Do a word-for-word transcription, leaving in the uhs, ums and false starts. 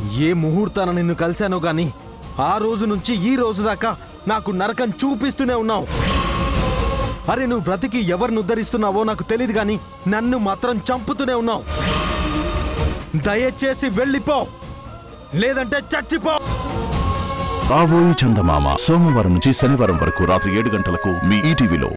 ఏ ముహూర్తాన నిన్ను కలిశానో గాని ఆ రోజు నుంచి ఈ రోజు దాకా నాకు నరకం చూపిస్తూనే ఉన్నావు. అరే నువ్వు బ్రతికి ఎవరిని ఉద్ధరిస్తున్నావో నాకు తెలియదు గాని నన్ను మాత్రం చంపుతూనే ఉన్నావు. దయచేసి వెళ్ళిపో, లేదంటే చచ్చిపో. కాబోయే చందమామ సోమవారం నుంచి శనివారం వరకు రాత్రి ఏడు గంటలకు మీ ఈటీవీలో.